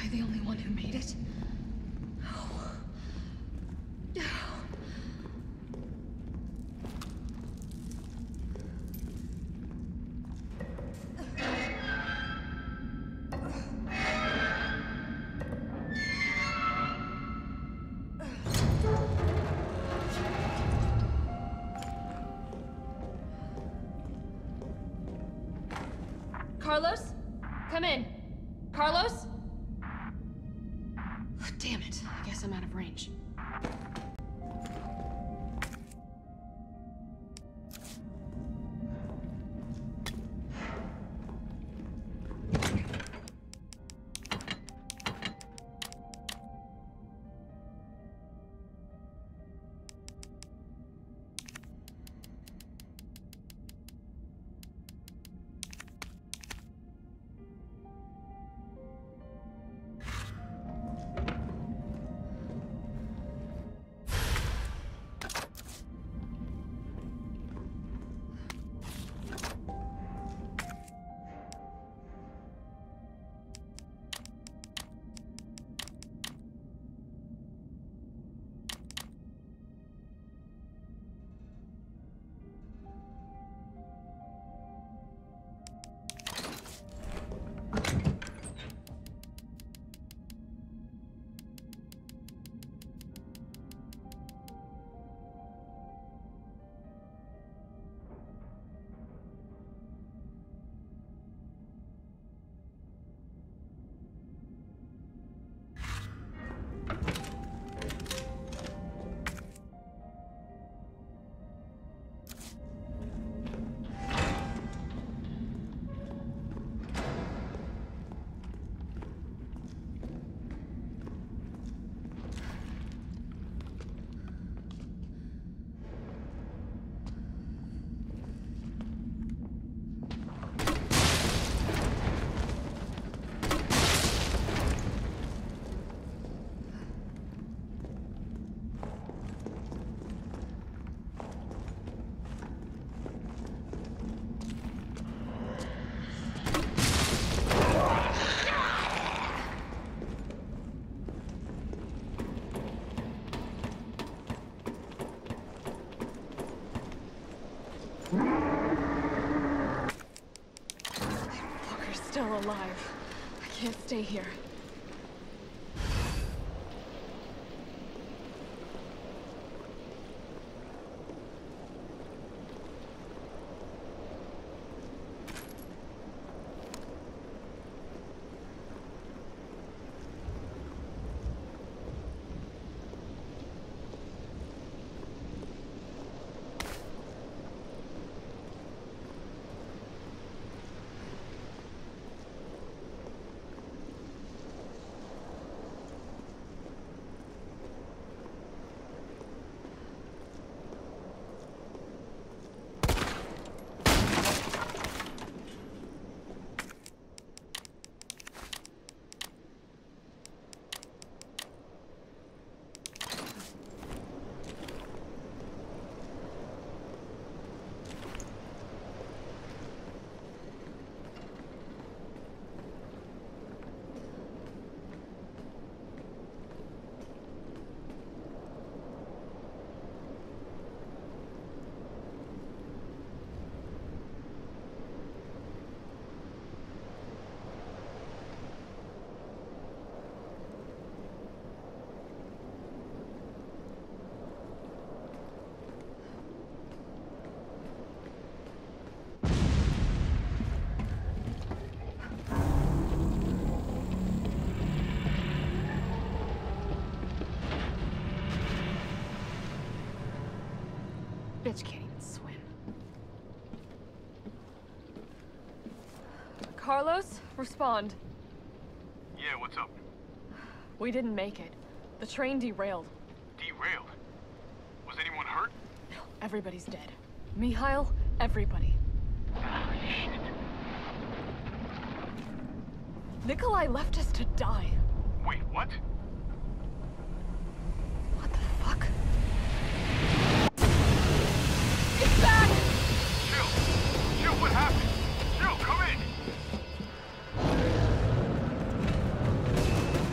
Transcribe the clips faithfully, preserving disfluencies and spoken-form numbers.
the only one who made it? Oh. Carlos? Come in. Carlos? Damn it. I guess I'm out of range. Still alive. I can't stay here. Bitch can't even swim. Carlos, respond. Yeah, what's up? We didn't make it. The train derailed. Derailed? Was anyone hurt? No, everybody's dead. Mikhail, everybody. Ah, shit. Nikolai left us to die. Wait, what? What the fuck? It's back! Jill! Jill, what happened? Jill, come in!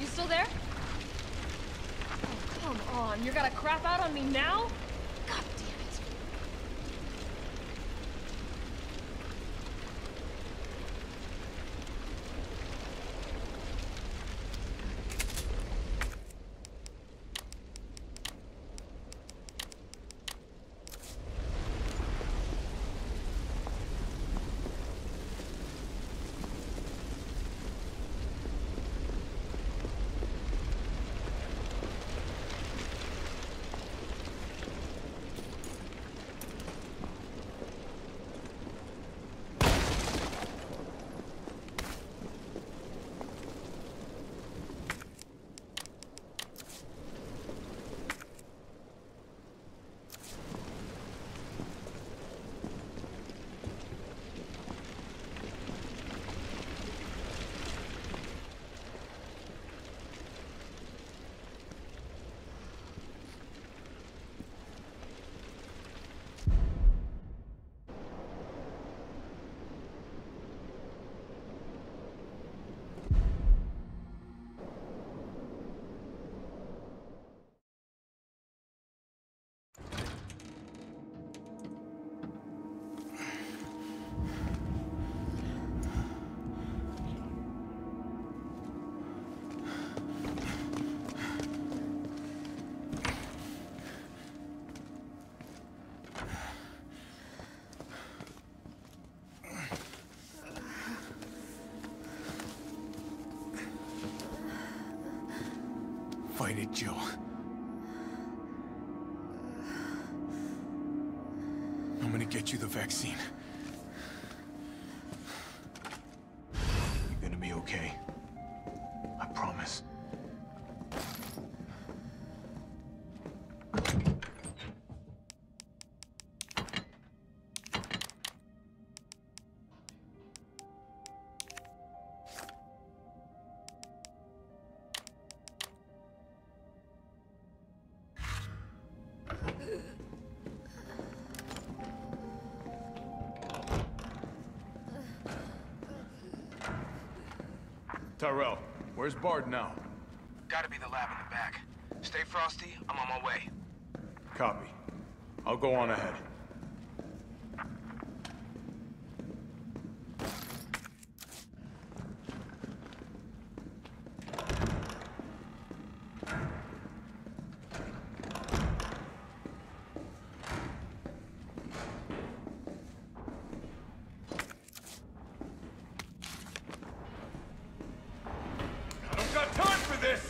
You still there? Oh, come on. You're gonna crap out on me now? God damn it. Fight it, Jill. I'm gonna get you the vaccine. You're gonna be okay. I promise. Tyrell, where's Bard now? Gotta be the lab in the back. Stay frosty, I'm on my way. Copy. I'll go on ahead. I don't got time for this!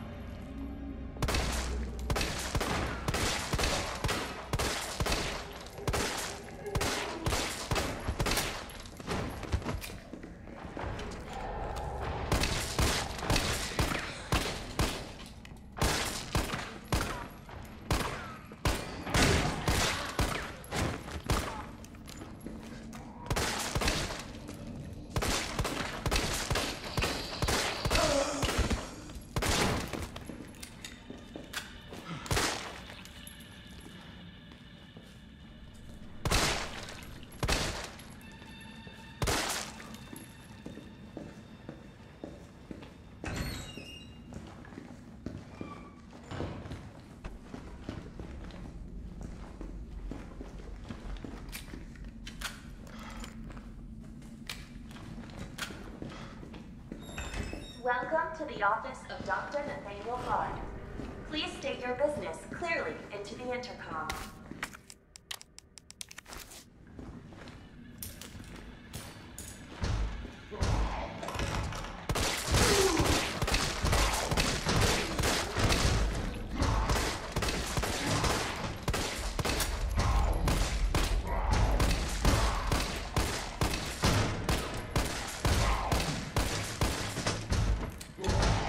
Welcome to the office of Doctor Nathaniel Bard. Please state your business clearly into the intercom.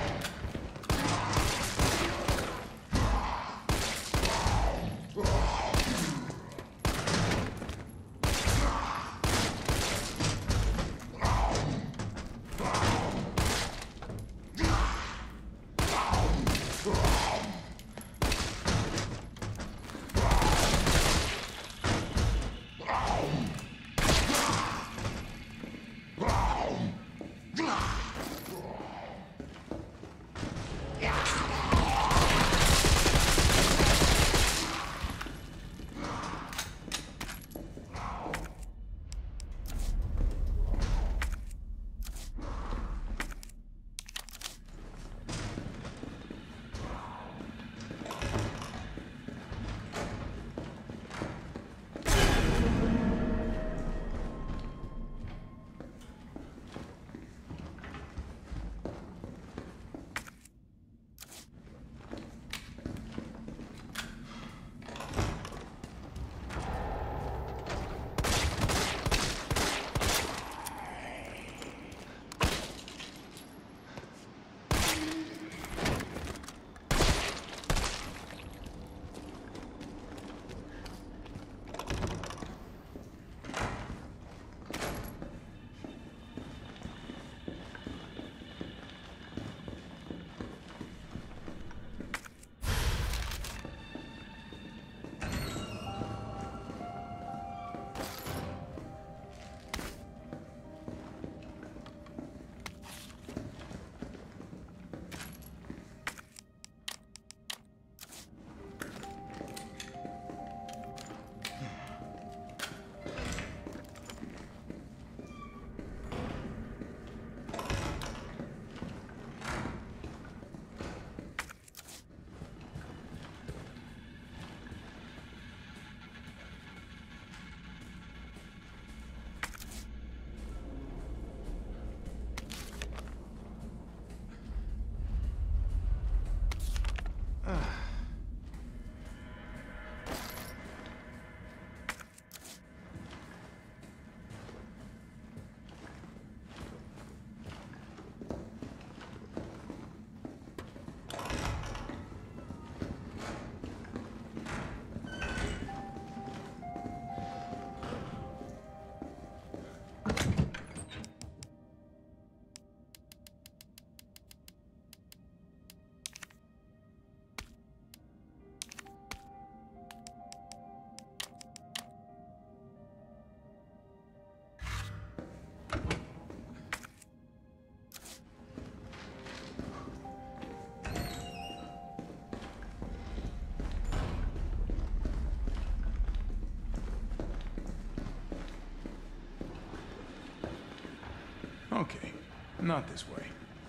Oh! Okay, not this way.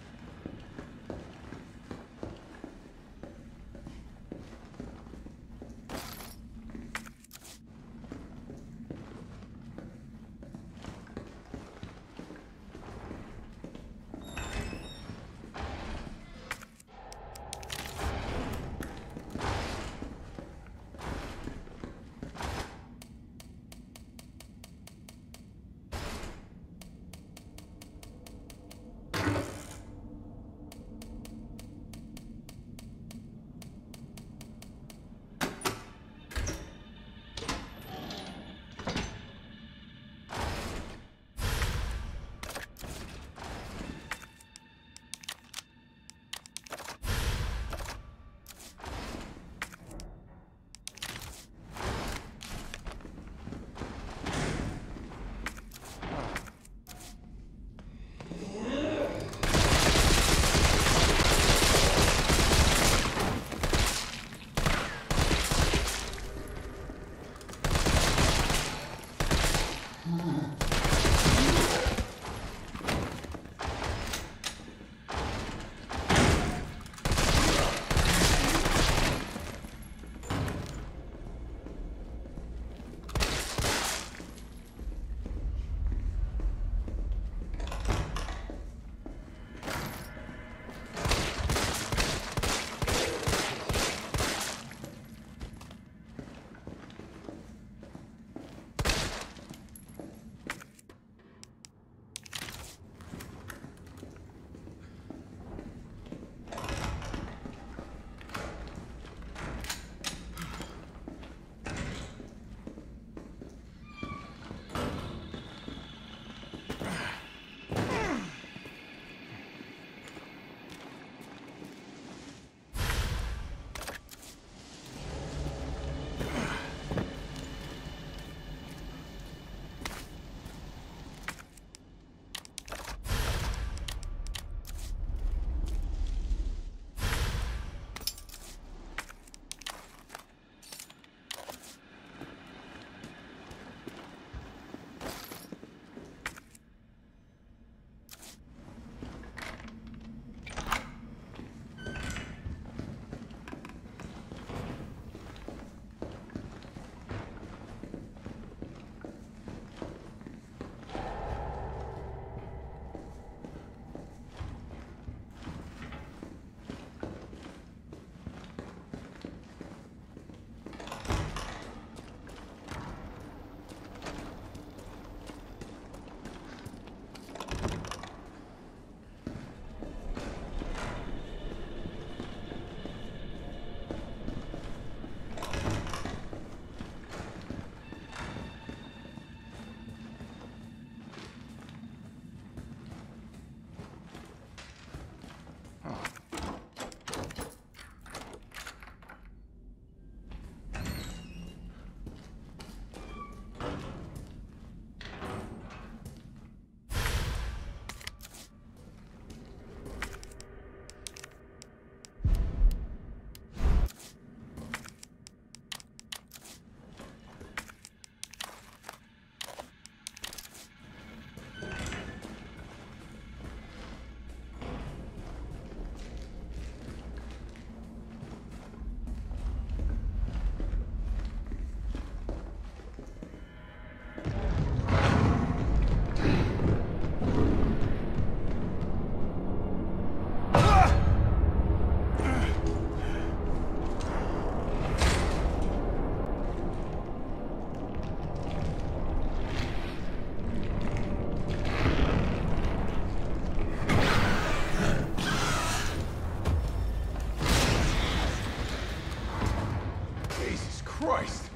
Christ!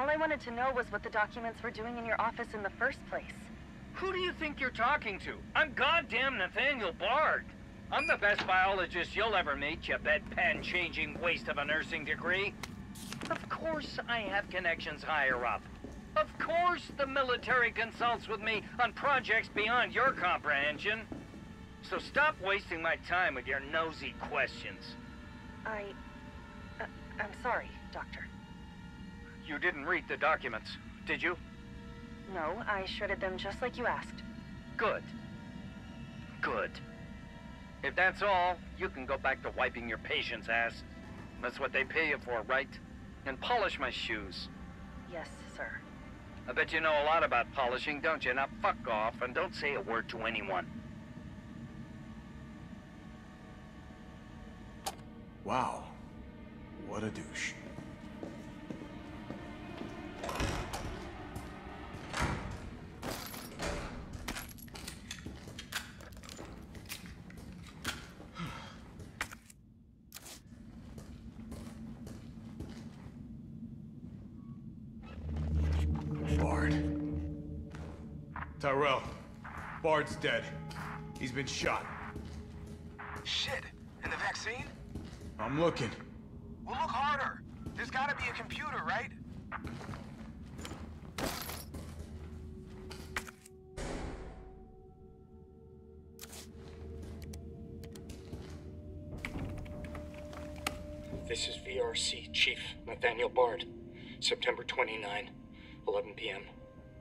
All I wanted to know was what the documents were doing in your office in the first place. Who do you think you're talking to? I'm goddamn Nathaniel Bard. I'm the best biologist you'll ever meet, you bedpan-changing waste of a nursing degree. Of course I have connections higher up. Of course the military consults with me on projects beyond your comprehension. So stop wasting my time with your nosy questions. I... Uh, I'm sorry, Doctor. You didn't read the documents, did you? No, I shredded them just like you asked. Good. Good. If that's all, you can go back to wiping your patient's ass. That's what they pay you for, right? And polish my shoes. Yes, sir. I bet you know a lot about polishing, don't you? Now fuck off and don't say a word to anyone. Wow. What a douche. Bard. Tyrell. Bard's dead. He's been shot. Shit. And the vaccine? I'm looking. Well, look harder. There's gotta be a computer, right? This is V R C Chief Nathaniel Bard. September twenty-ninth, eleven p m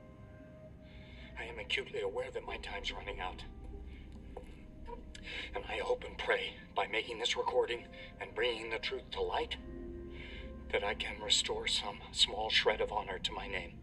I am acutely aware that my time's running out. And I hope and pray, by making this recording and bringing the truth to light, that I can restore some small shred of honor to my name.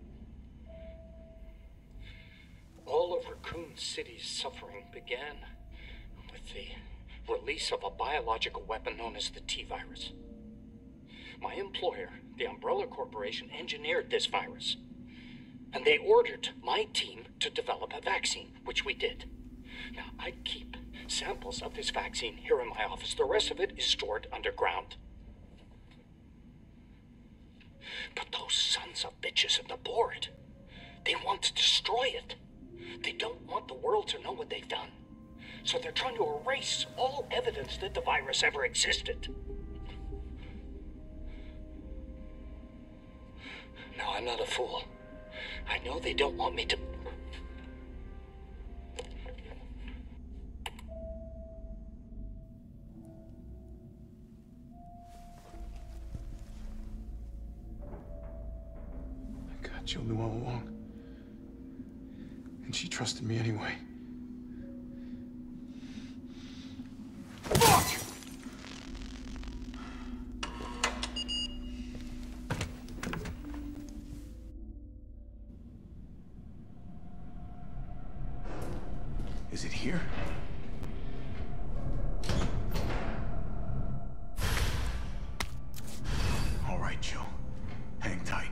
All of Raccoon City's suffering began with the release of a biological weapon known as the T-Virus. My employer, the Umbrella Corporation, engineered this virus, and they ordered my team to develop a vaccine, which we did. Now, I keep samples of this vaccine here in my office. The rest of it is stored underground. But those sons of bitches at the board, they want to destroy it. They don't want the world to know what they've done. So they're trying to erase all evidence that the virus ever existed. Now, I'm not a fool. I know they don't want me to... Jill knew all along. And she trusted me anyway. Fuck! Is it here? All right, Jill. Hang tight.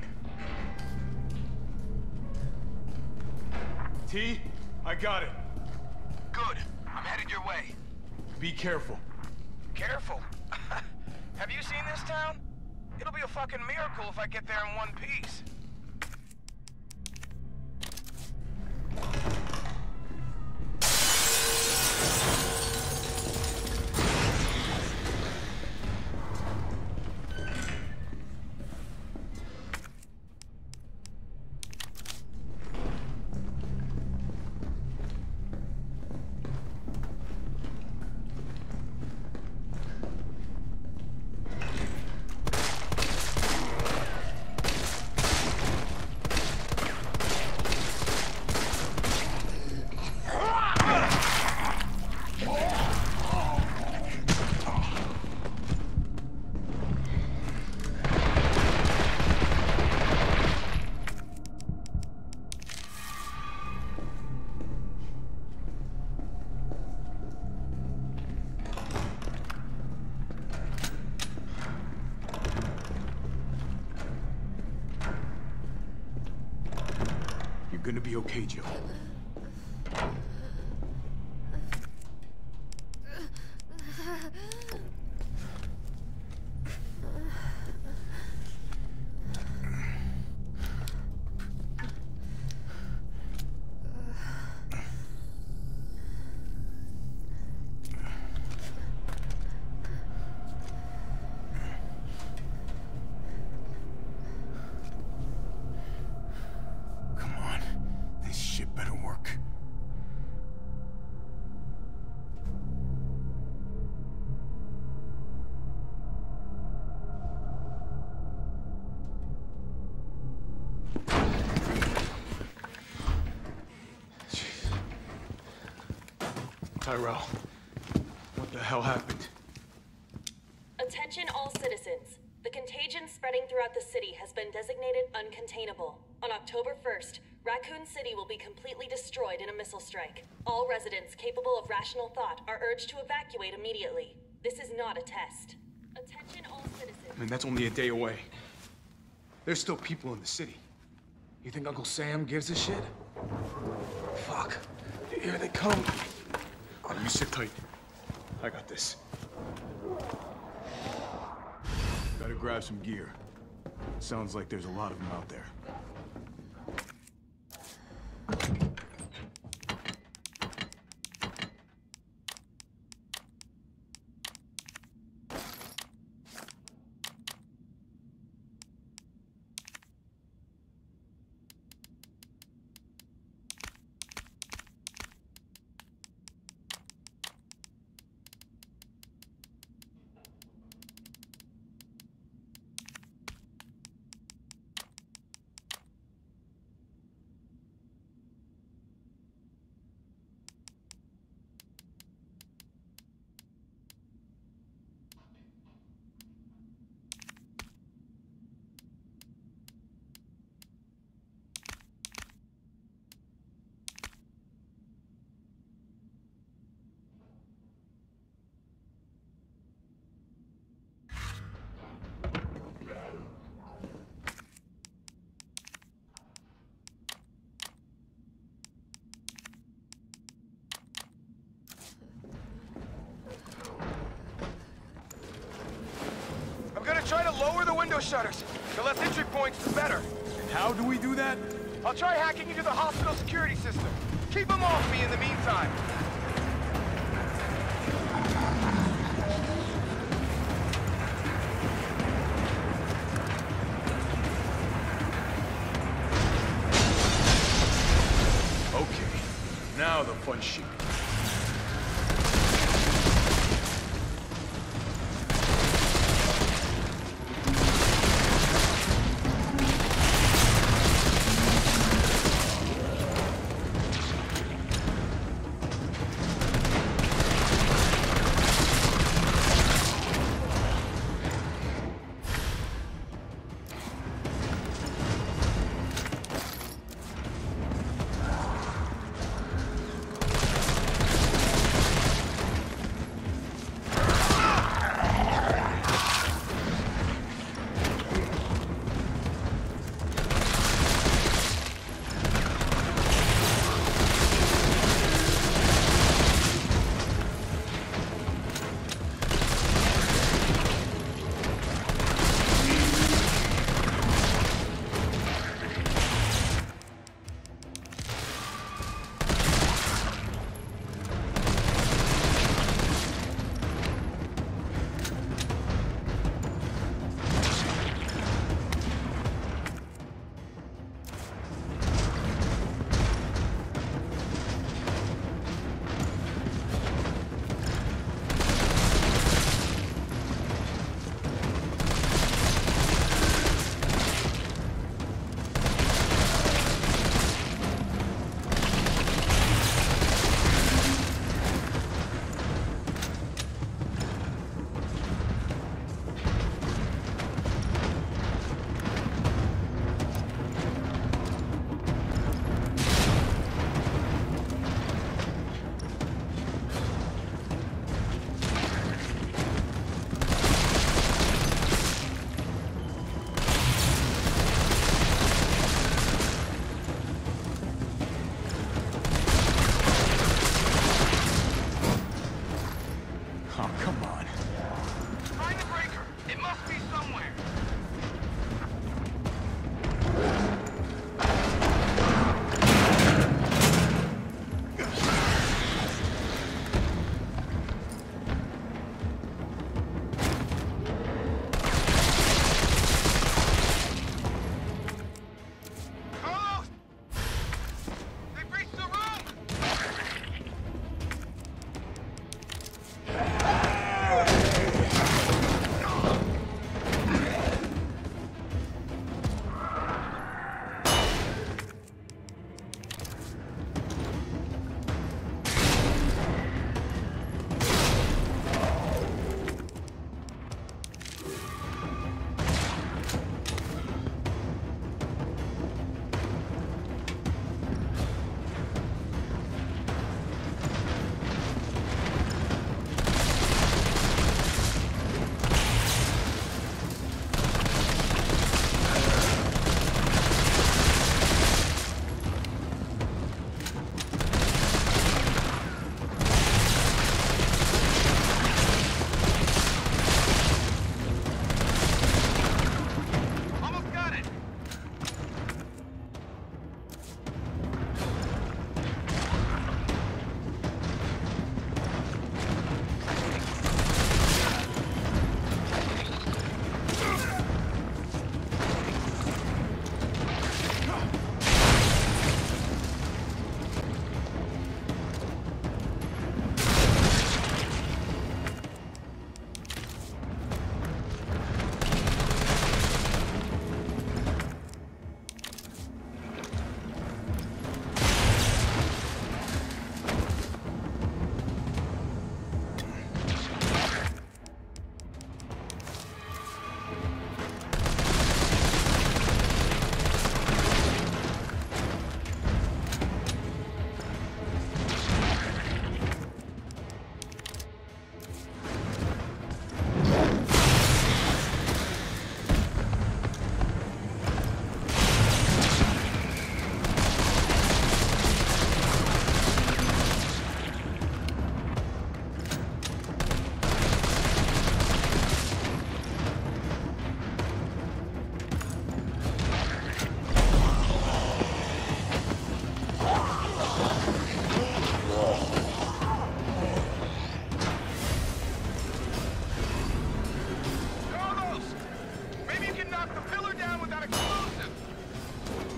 T, I got it. Good. I'm headed your way. Be careful. Careful? Have you seen this town? It'll be a fucking miracle if I get there in one piece. You're gonna be okay, Jill. Tyrell, what the hell happened? Attention all citizens. The contagion spreading throughout the city has been designated uncontainable. On October first, Raccoon City will be completely destroyed in a missile strike. All residents capable of rational thought are urged to evacuate immediately. This is not a test. Attention all citizens. I mean, that's only a day away. There's still people in the city. You think Uncle Sam gives a shit? Fuck. Here they come. Oh, you sit tight. I got this. Gotta grab some gear. Sounds like there's a lot of them out there. Try to lower the window shutters. The less entry points, the better. And how do we do that? I'll try hacking into the hospital security system. Keep them off me in the meantime. Okay, now the fun shit.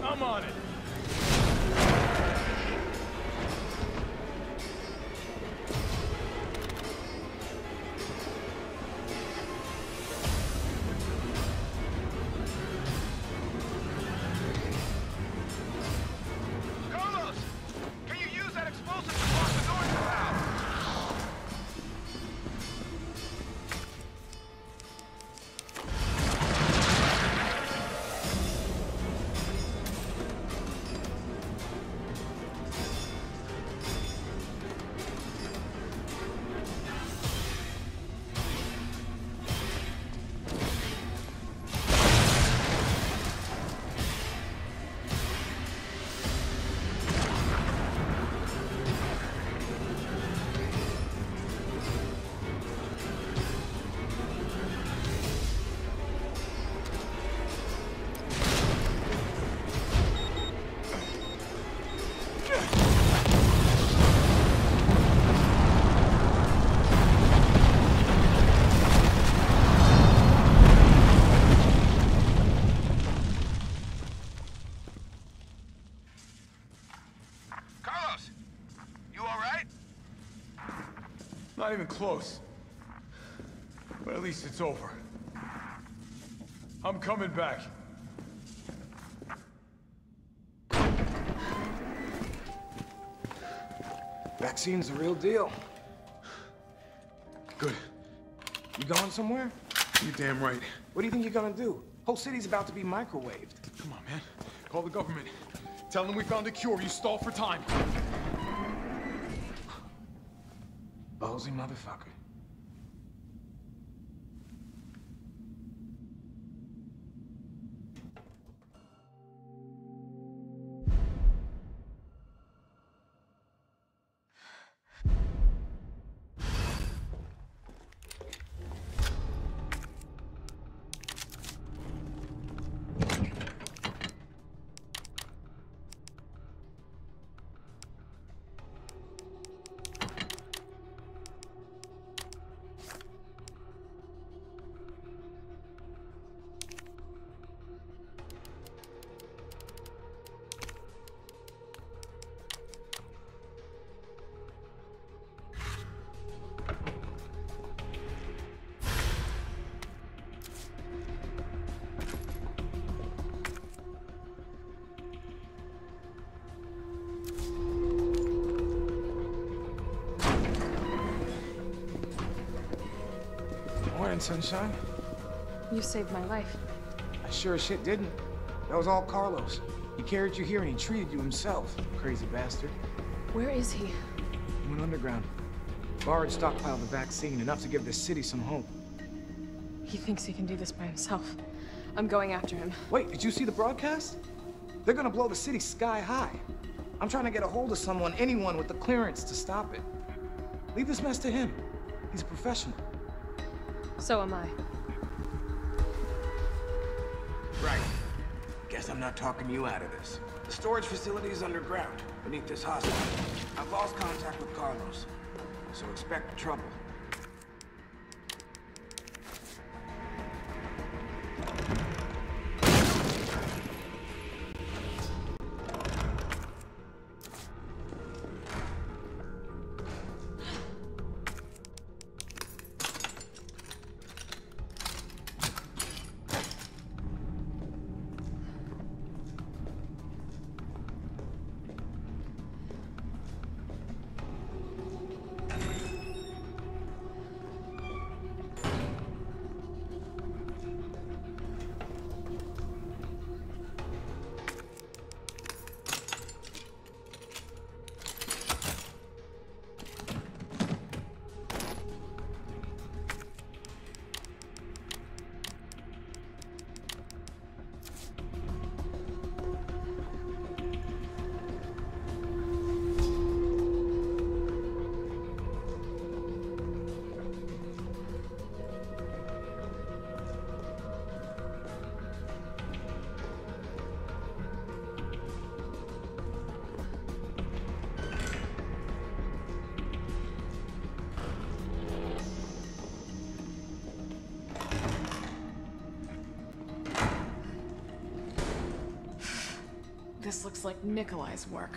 I'm on it. Carlos! Can you use that explosive to block the noise valve? Carlos! You alright? Not even close. But at least it's over. I'm coming back. Vaccine's the real deal. Good. You going somewhere? You're damn right. What do you think you're gonna do? Whole city's about to be microwaved. Come on, man. Call the government. Tell them we found a cure. You stall for time. Ballsy motherfucker. Morning, sunshine. You saved my life. I sure as shit didn't. That was all Carlos. He carried you here and he treated you himself, crazy bastard. Where is he? He went underground. Bard stockpiled the vaccine, enough to give this city some hope. He thinks he can do this by himself. I'm going after him. Wait, did you see the broadcast? They're gonna blow the city sky high. I'm trying to get a hold of someone, anyone with the clearance to stop it. Leave this mess to him. He's a professional. So am I. Right. Guess I'm not talking you out of this. The storage facility is underground, beneath this hospital. I've lost contact with Carlos, so expect trouble. This looks like Nikolai's work.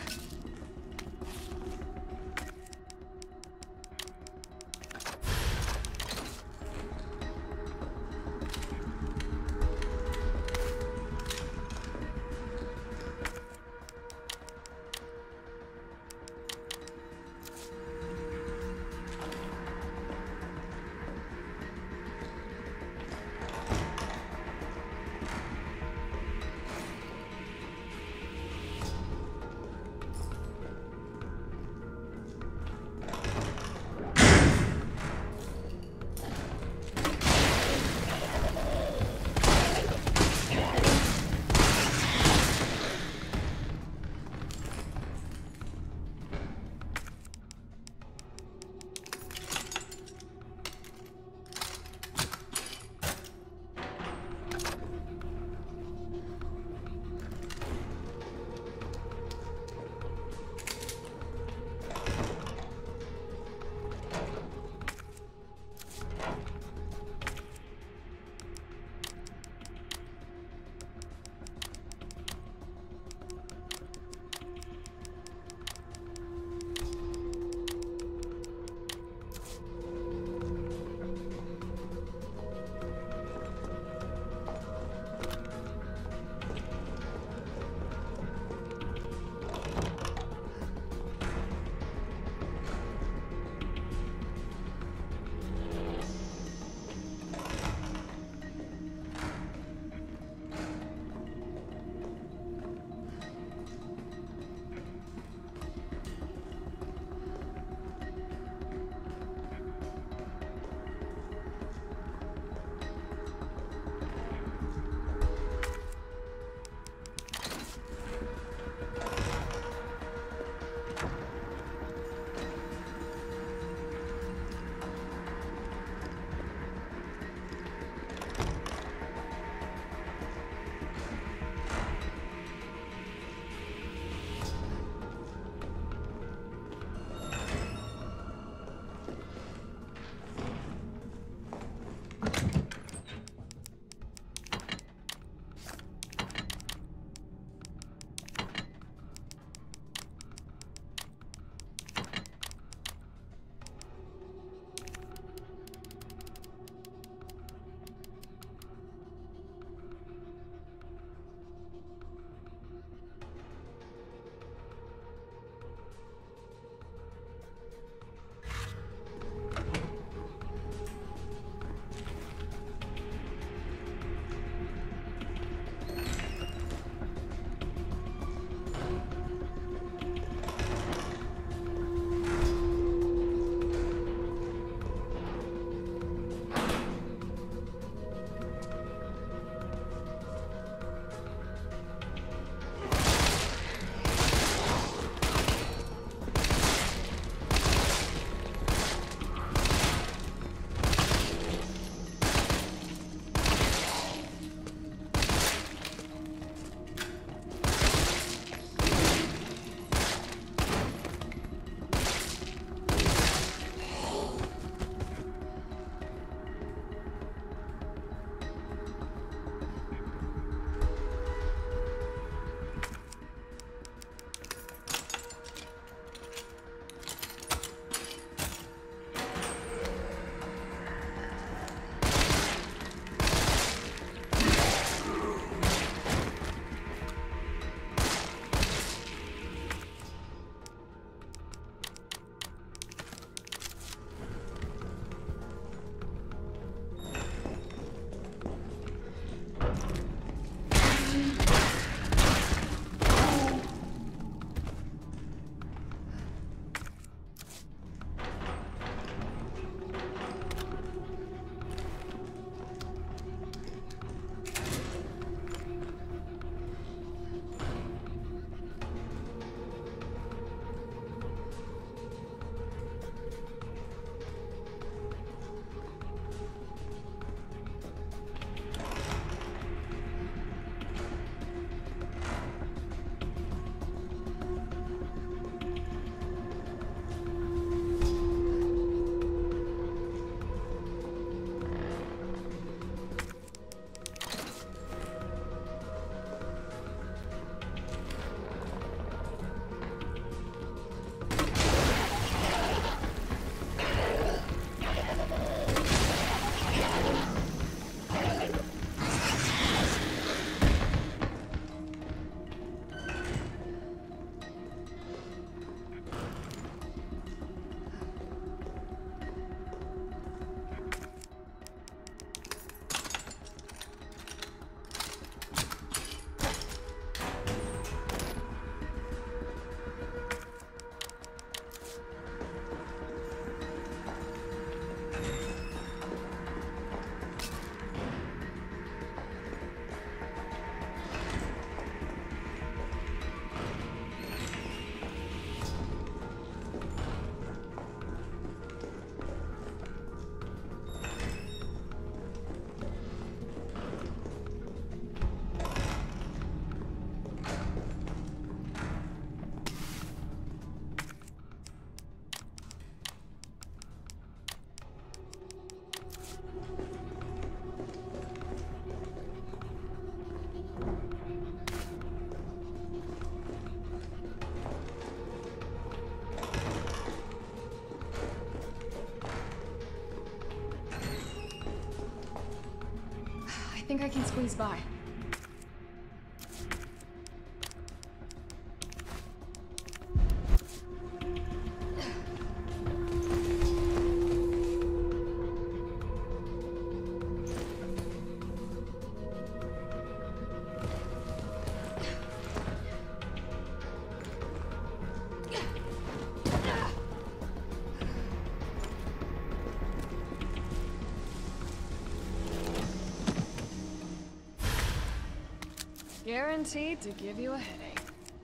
think I can squeeze by. Guaranteed to give you a headache.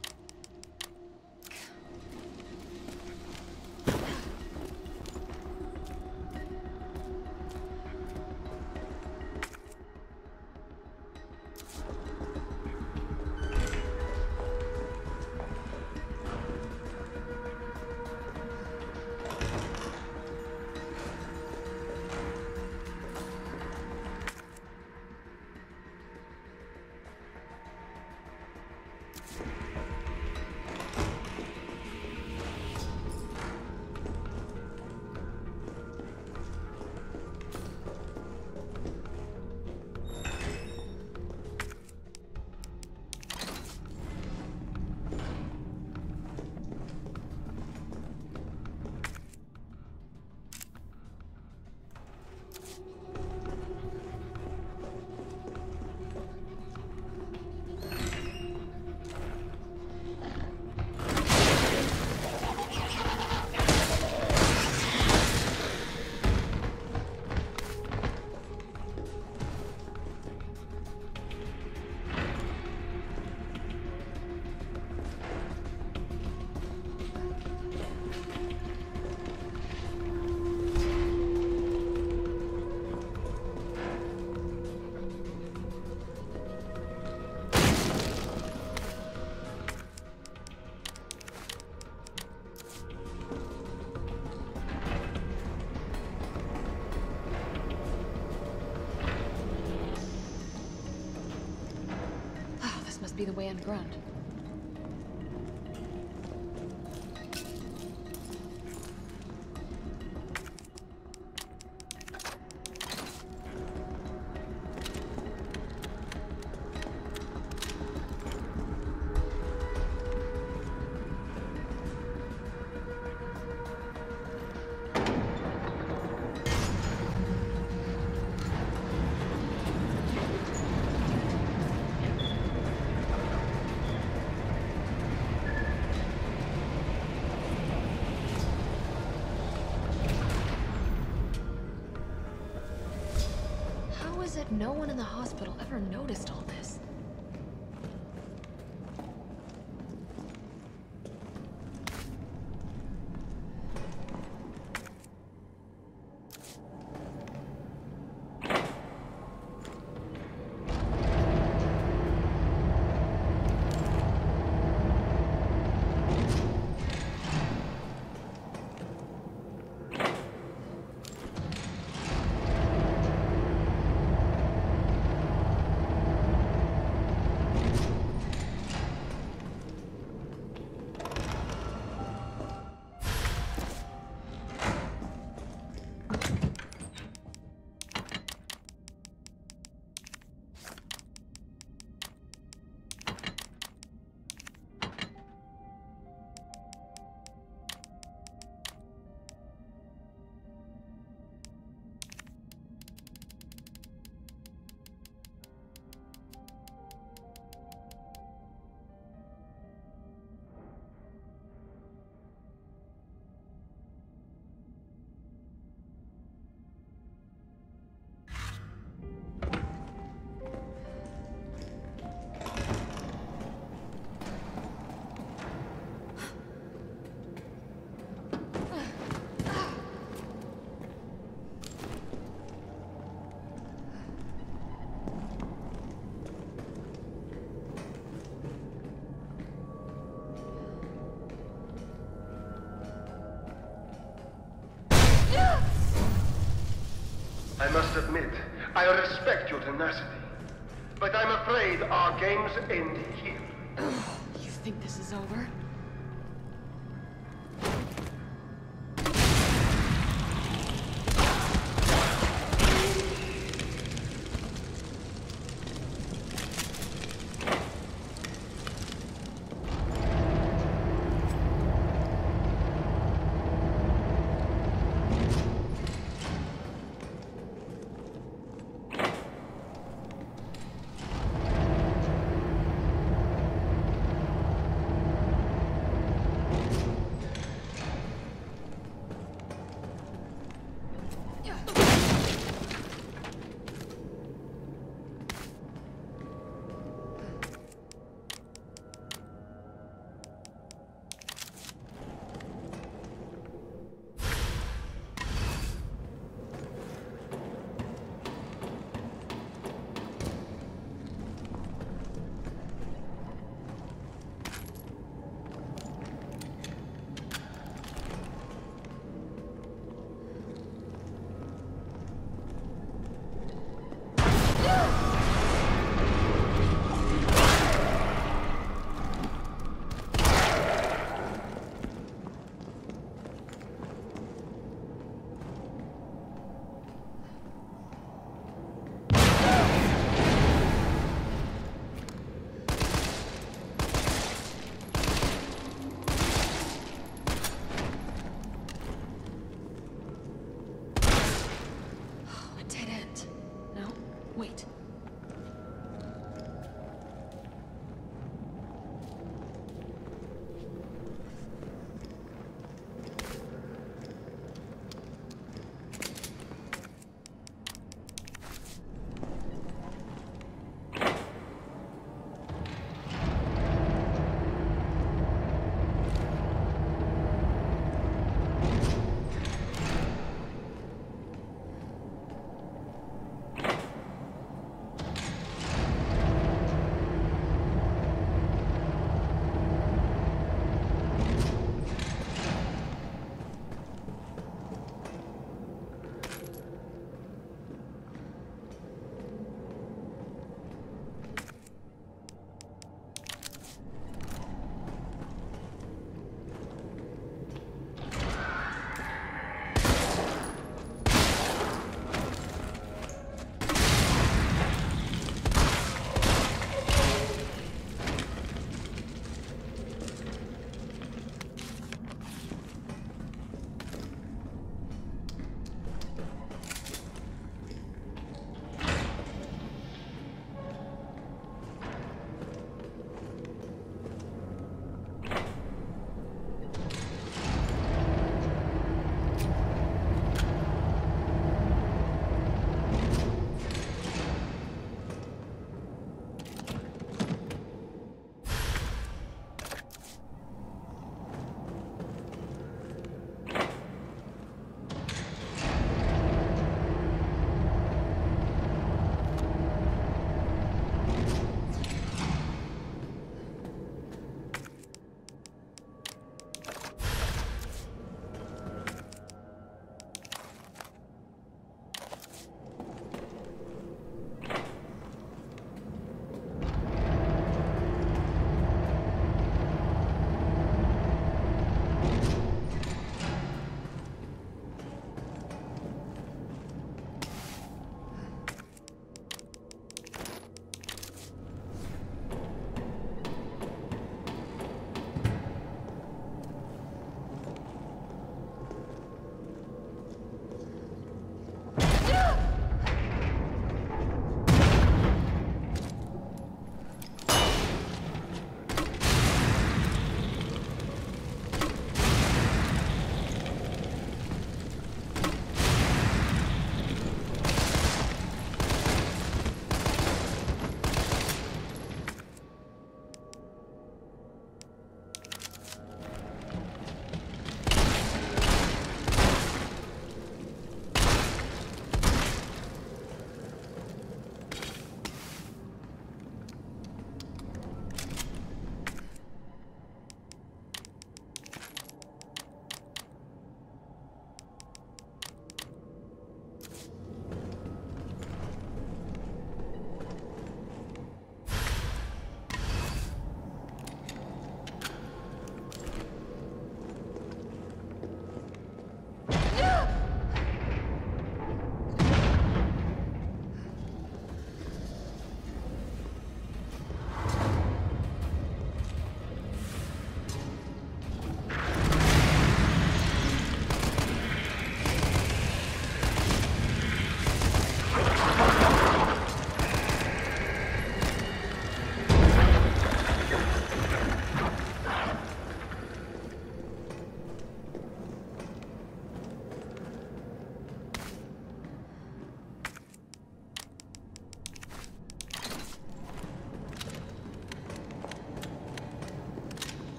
Be the way underground. No one in the hospital ever noticed all this. I must admit, I respect your tenacity. But I'm afraid our games end here. You think this is over?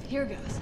Here goes.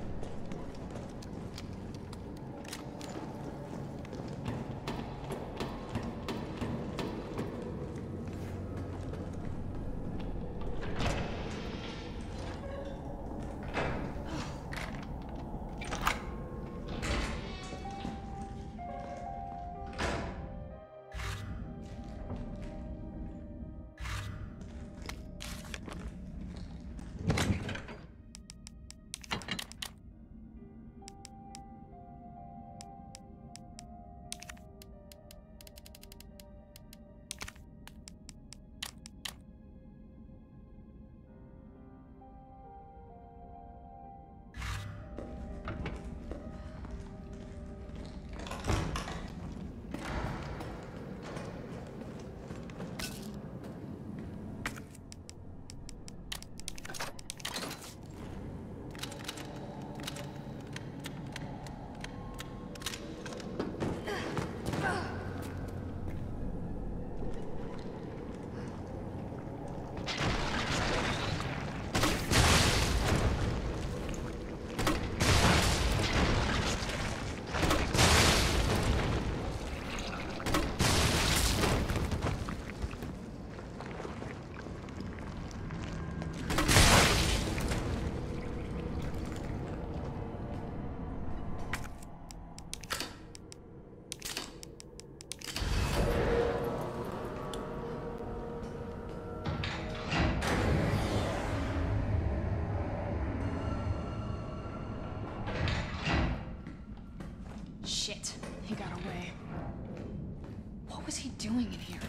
Shit, he got away. What was he doing in here?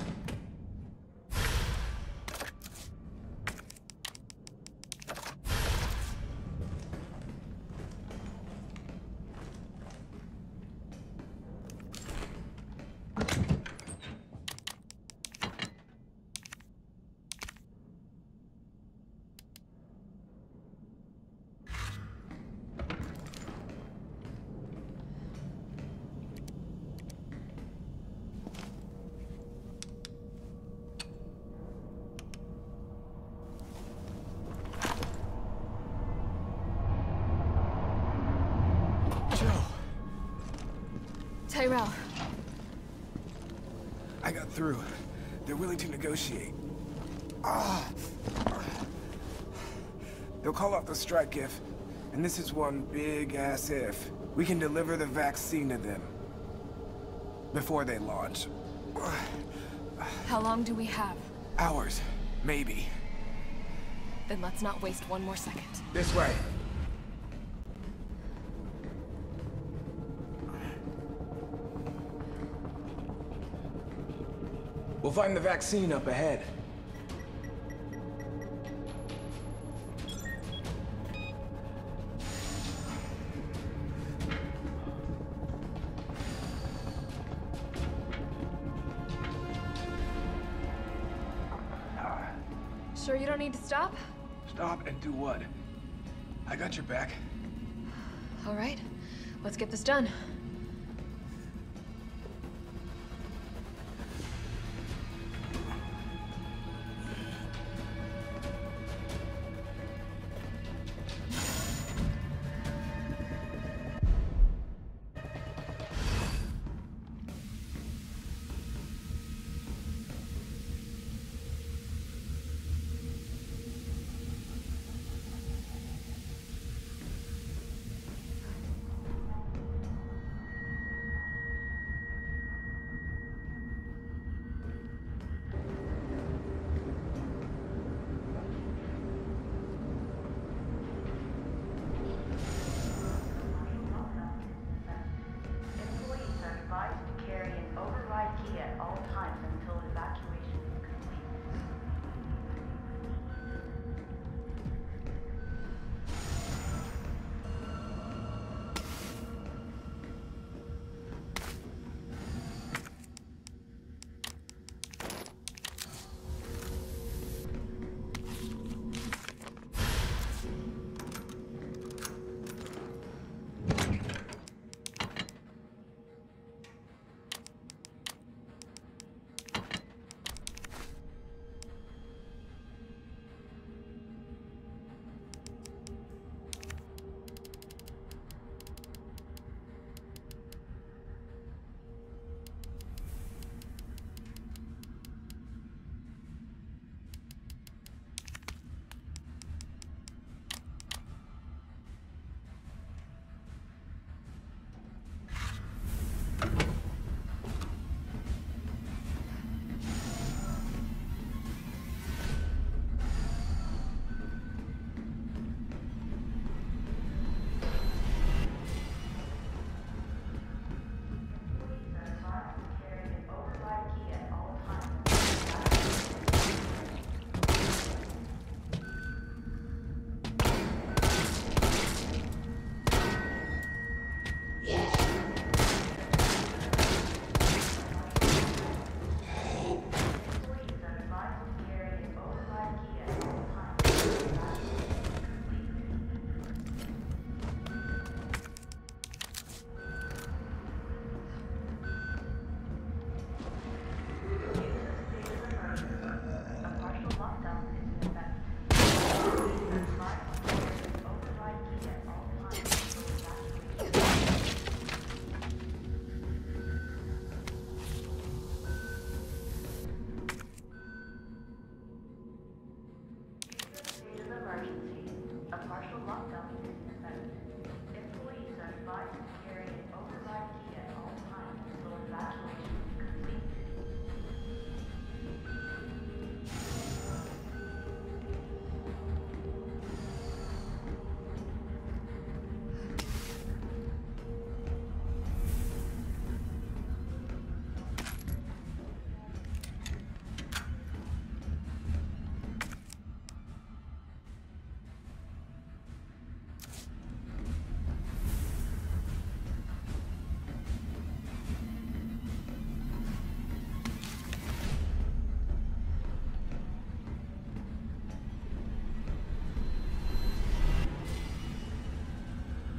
Tyrell. I got through. They're willing to negotiate. Ah. They'll call off the strike if, and this is one big-ass if, we can deliver the vaccine to them. Before they launch. How long do we have? Hours. Maybe. Then let's not waste one more second. This way. We'll find the vaccine up ahead. Sure you don't need to stop? Stop and do what? I got your back. All right, let's get this done.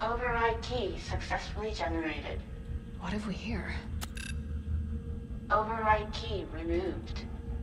Override key successfully generated. What have we here? Override key removed.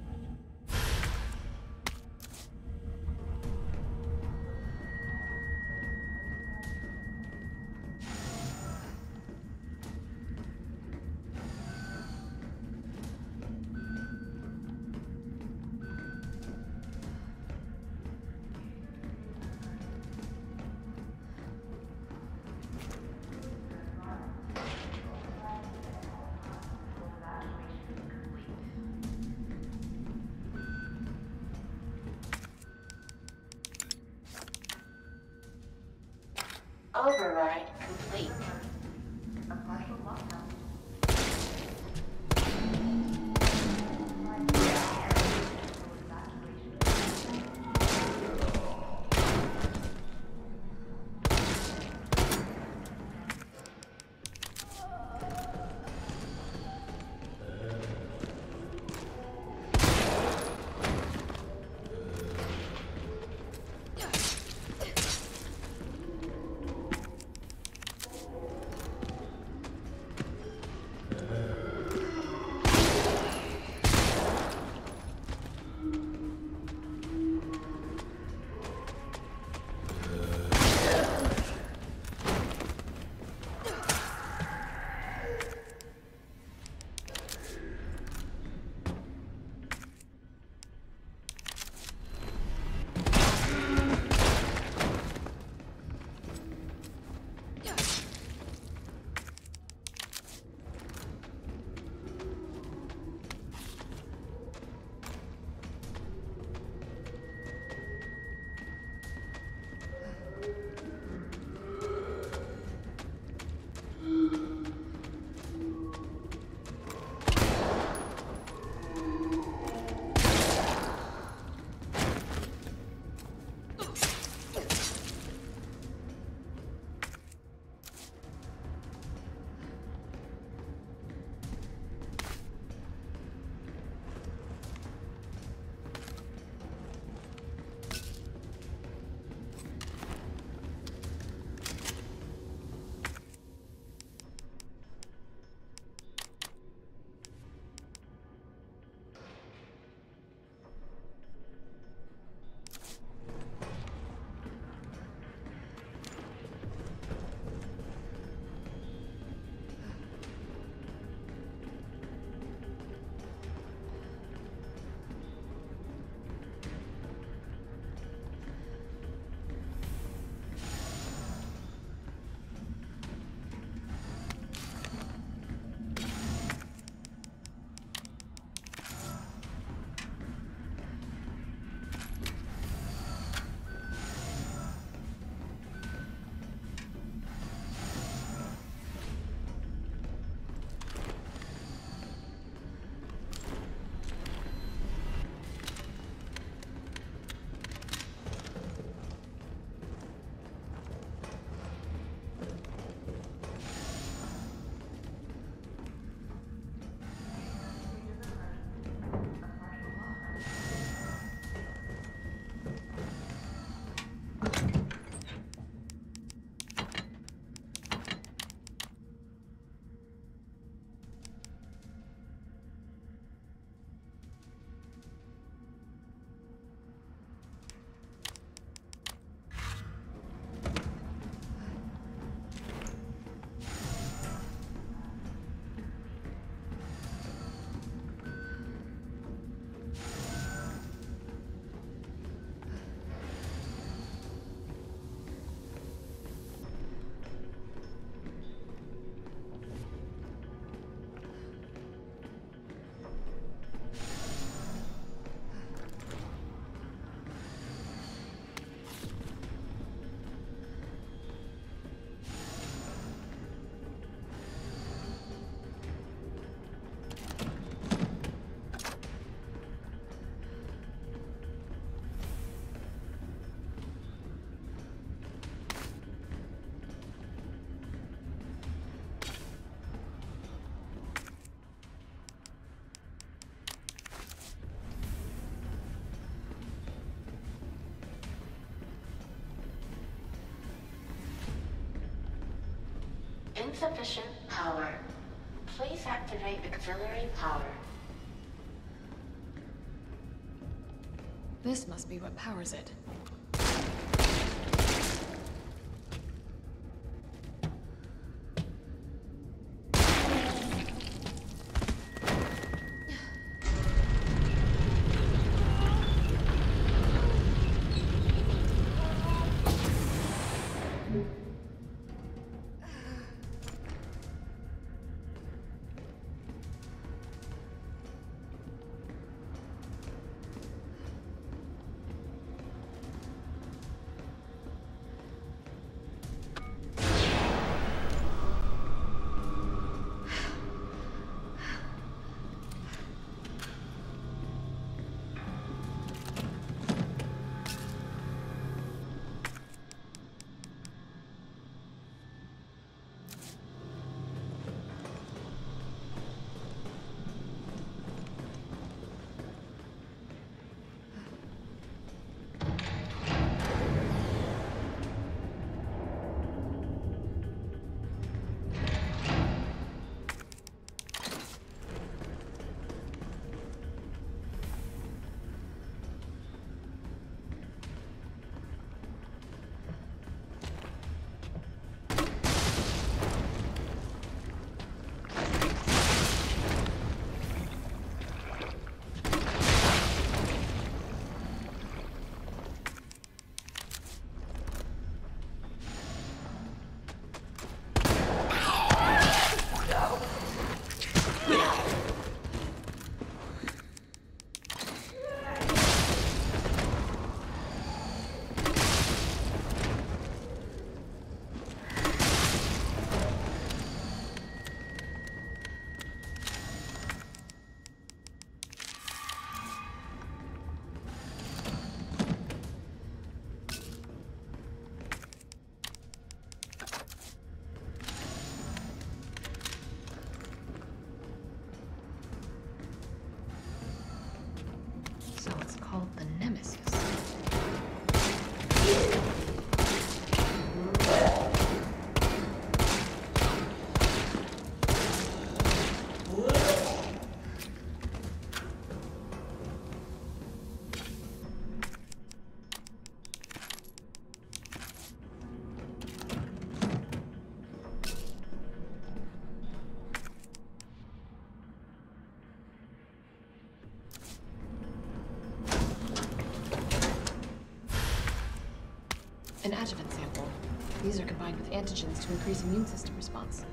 Override complete. A partial lockdown. insufficient power. Please activate auxiliary power. This must be what powers it. So it's called the Nemesis. An adjuvant sample. These are combined with antigens to increase immune system response.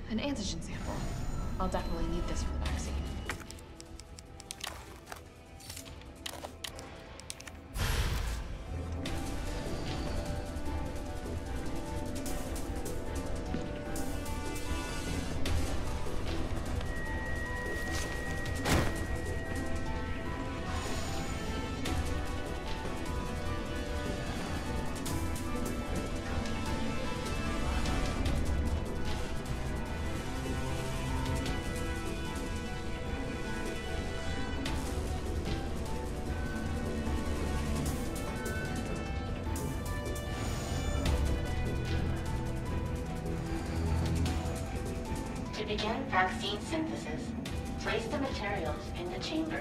An antigen sample. I'll definitely need this for the vaccine. To begin vaccine synthesis, place the materials in the chamber.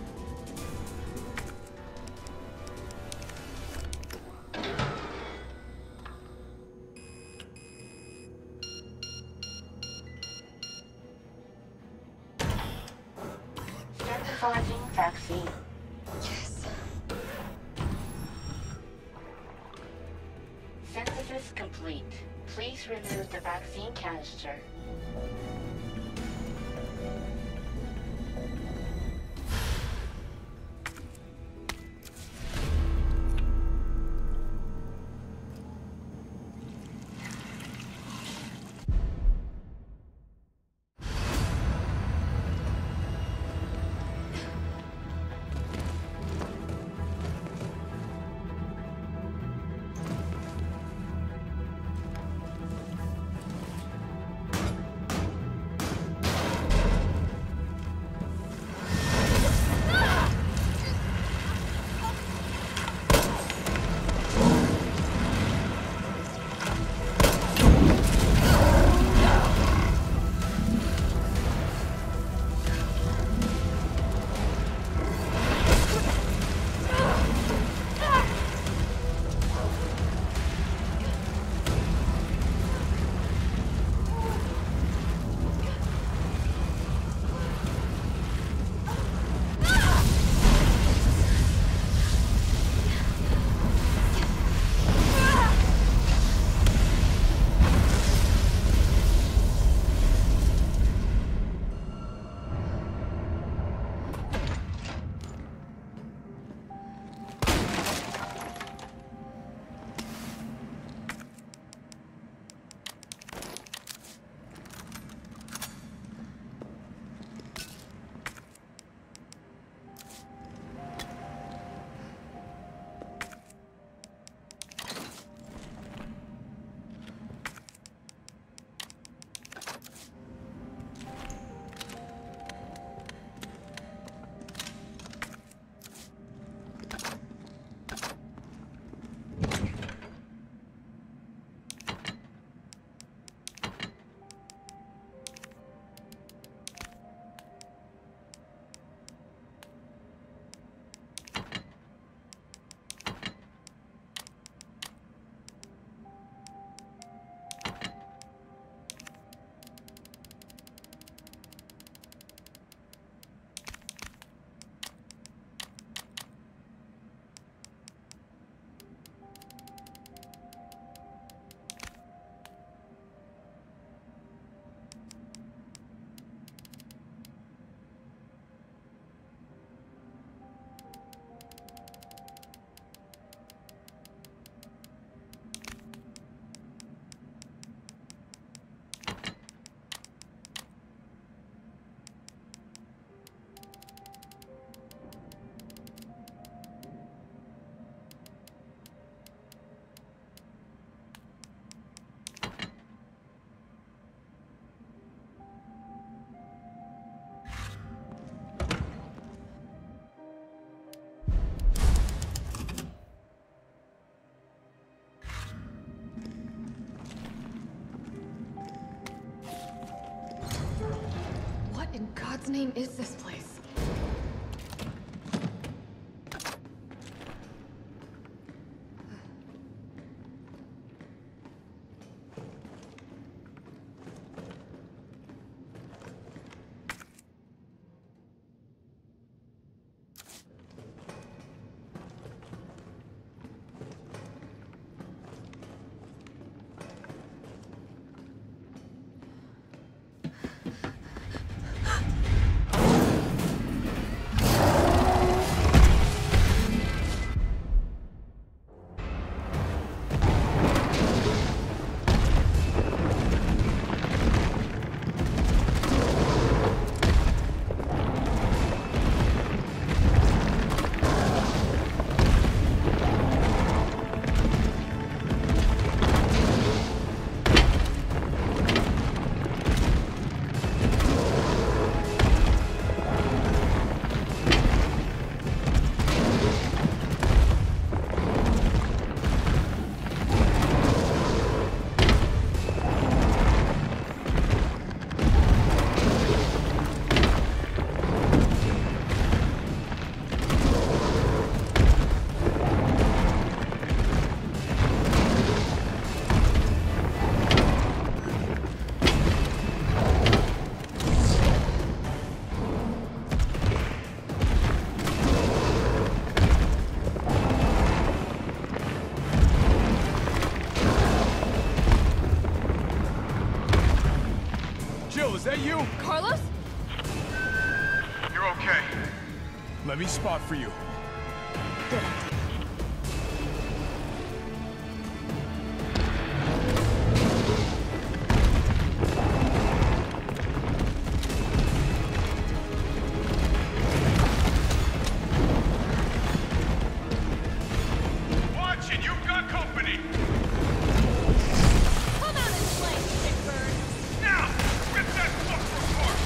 Synthesizing vaccine. Yes. Synthesis complete. Please remove the vaccine canister. In God's name is this place? Is that you? Carlos? You're okay. Let me spot for you. Good. Watch it! You've got company! Come out and play, Sickbird! Now! Rip that fucker apart!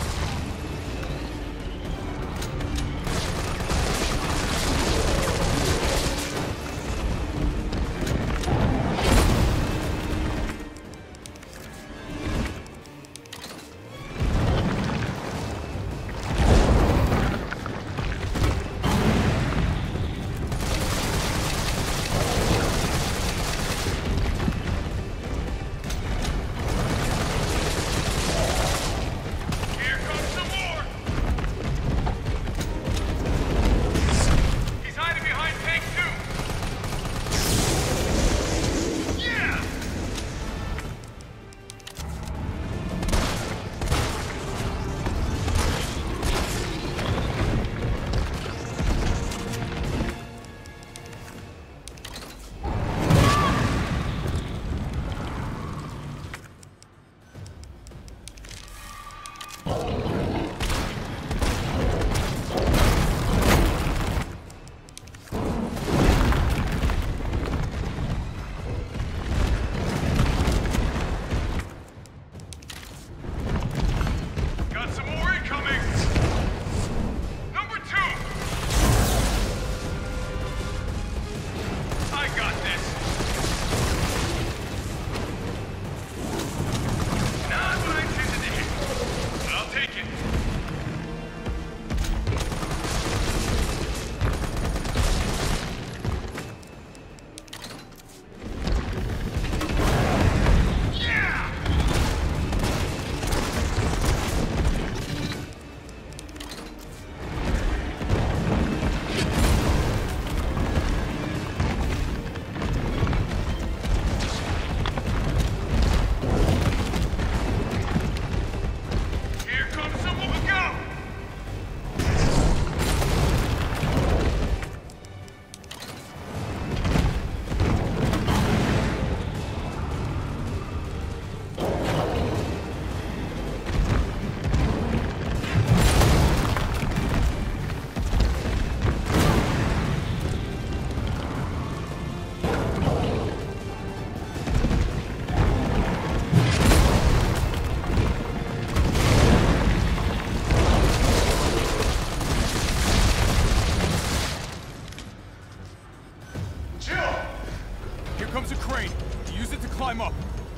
climb up.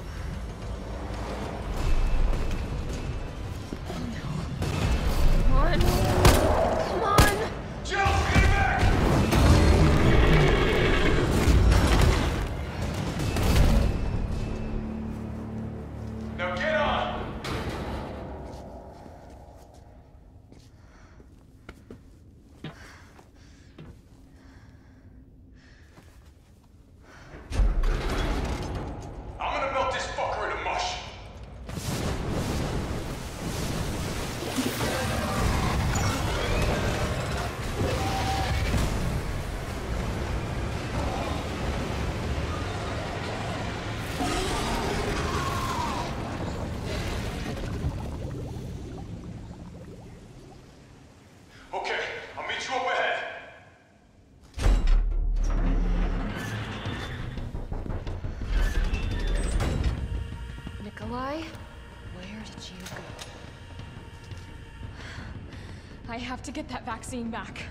Come on. Come on. Jill, get back! Now get on! I'm gonna melt this fucker into mush. Eli? Where did you go? I have to get that vaccine back.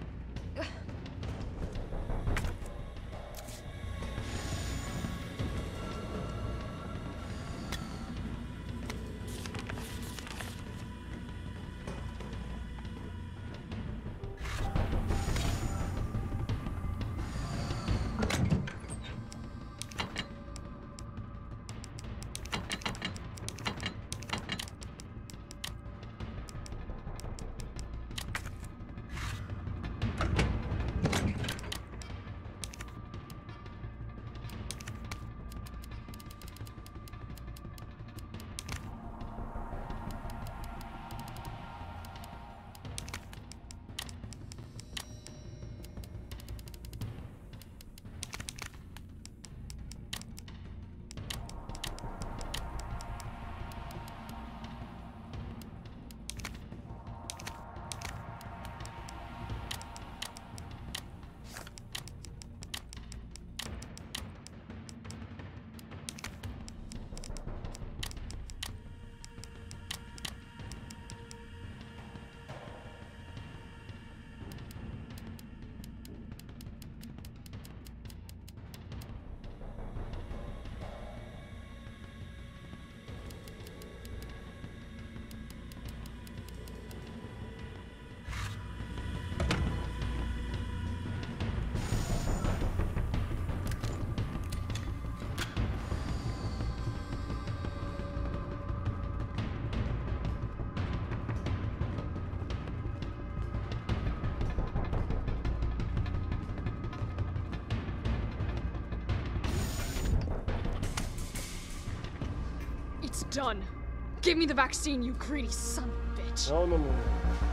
It's done. Give me the vaccine, you greedy son of a bitch. No, no, no, no.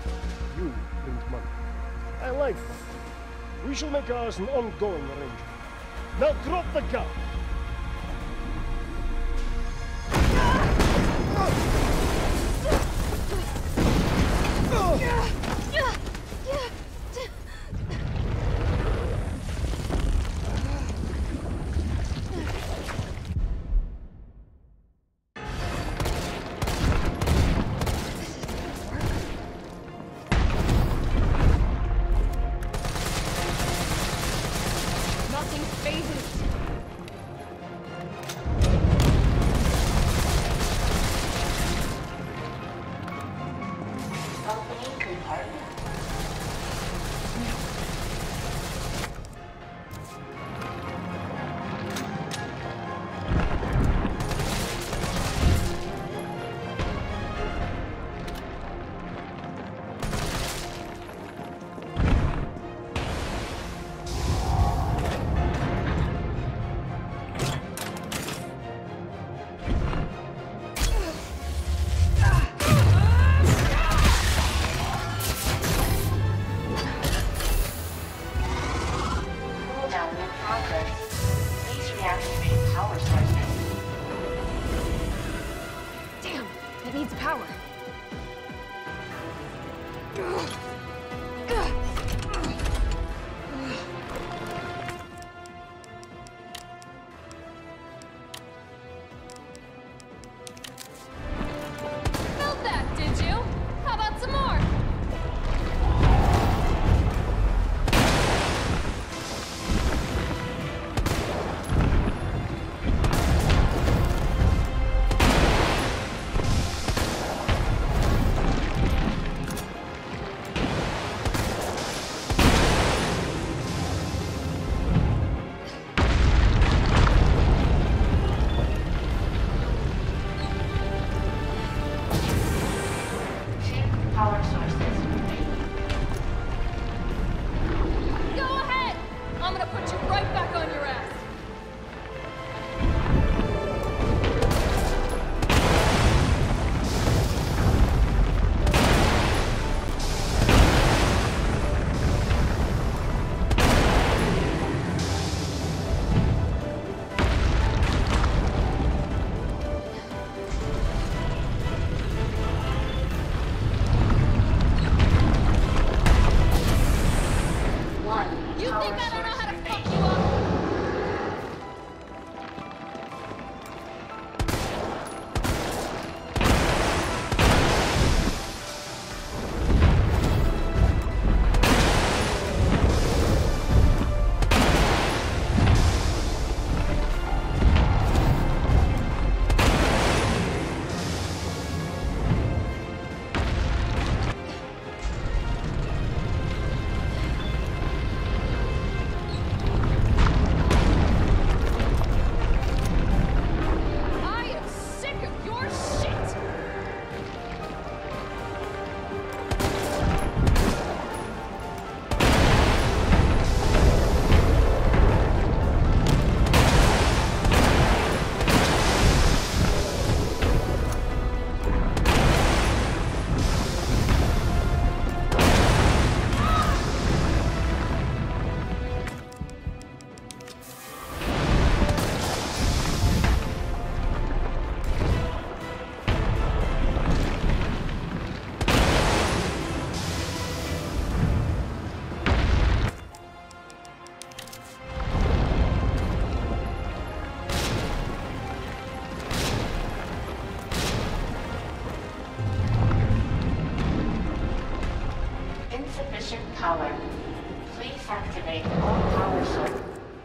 You bring money. I like that. We shall make ours an ongoing arrangement. Now drop the gun! Tower. Please activate all power sources.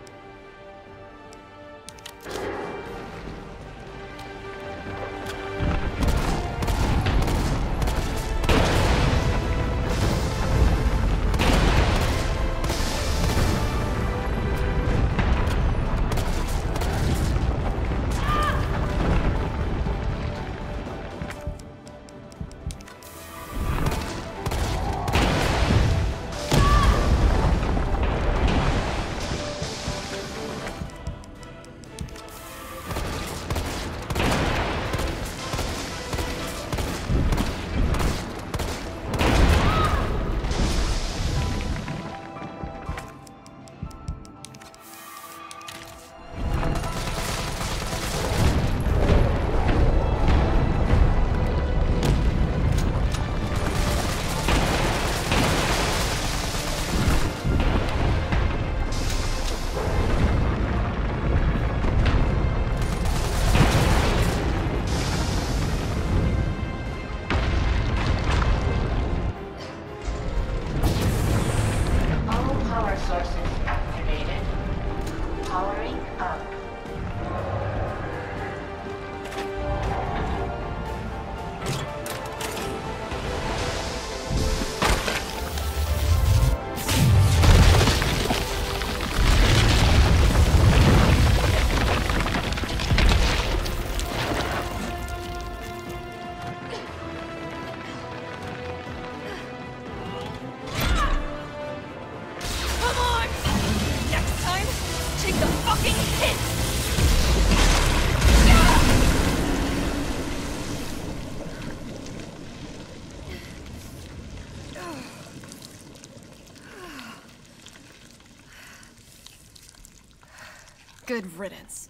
Good riddance.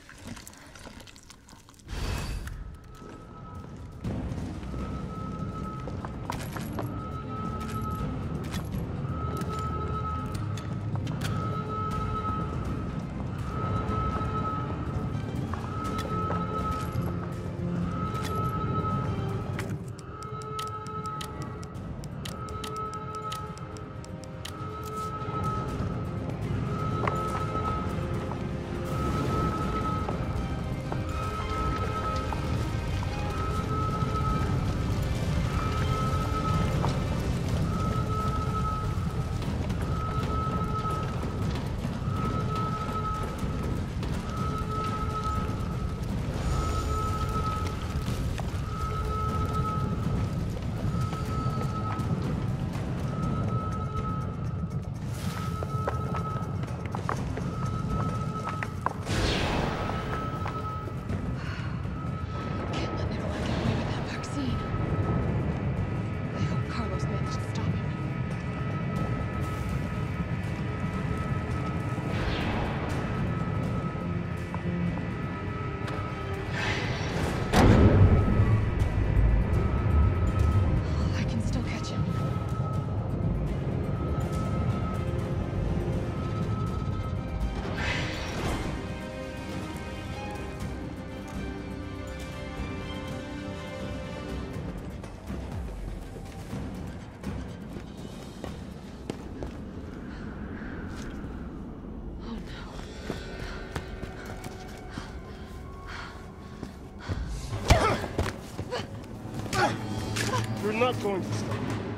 You're not going to stop.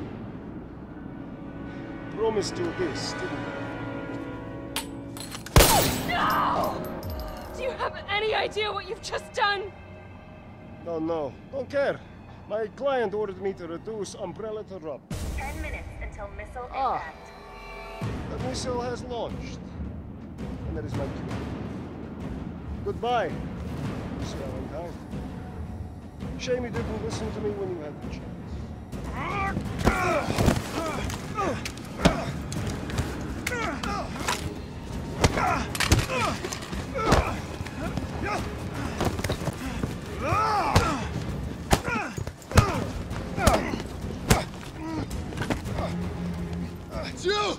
Promised you this, didn't I? No! Do you have any idea what you've just done? No, no. Don't care. My client ordered me to reduce Umbrella to rubble. Ten minutes until missile Ah. impact. The missile has launched. And that is my cue. Goodbye, Miss Valentine. Shame you didn't listen to me when you had the chance. It's you!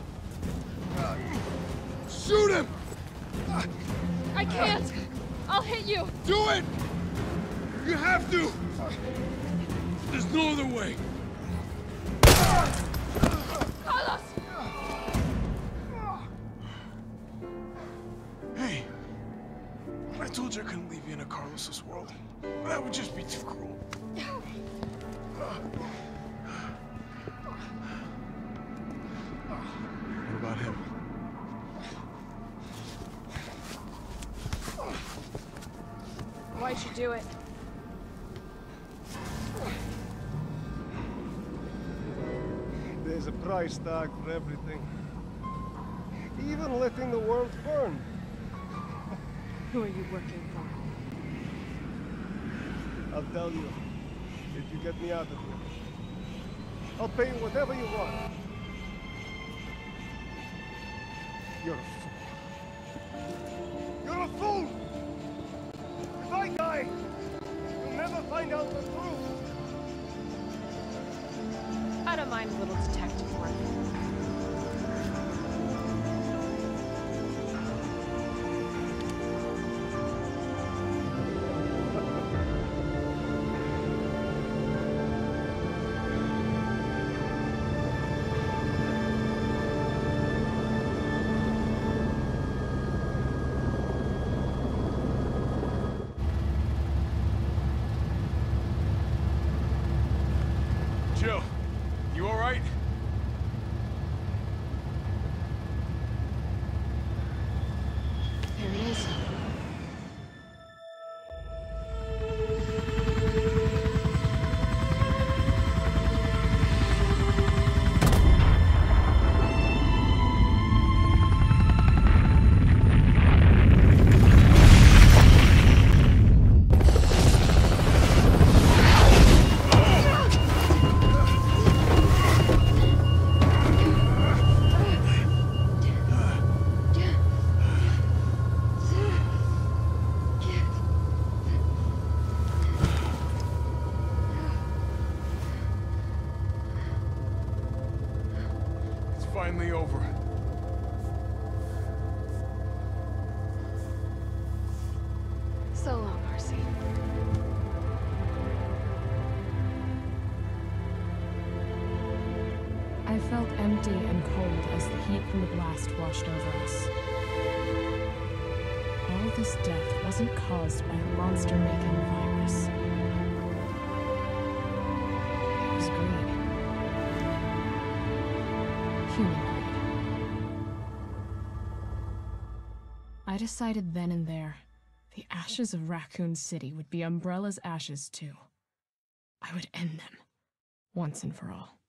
Shoot him! I can't! I'll hit you! Do it! You have to! There's no other way. Carlos! Hey, I told you I couldn't leave you in a Carlos's world. That would just be too cruel. What about him? Why'd you do it? There's a price tag for everything. Even letting the world burn. Who are you working for? I'll tell you, if you get me out of here. I'll pay you whatever you want. You're a fool. You're a fool! If I die, you'll never find out the truth. I don't mind a little detective work. Jill, you all right? There he is. Finally over. So long, Marcy. I felt empty and cold as the heat from the blast washed over us. All this death wasn't caused by a monster-making virus. It was greed. Human greed. I decided then and there, the ashes of Raccoon City would be Umbrella's ashes too. I would end them, once and for all.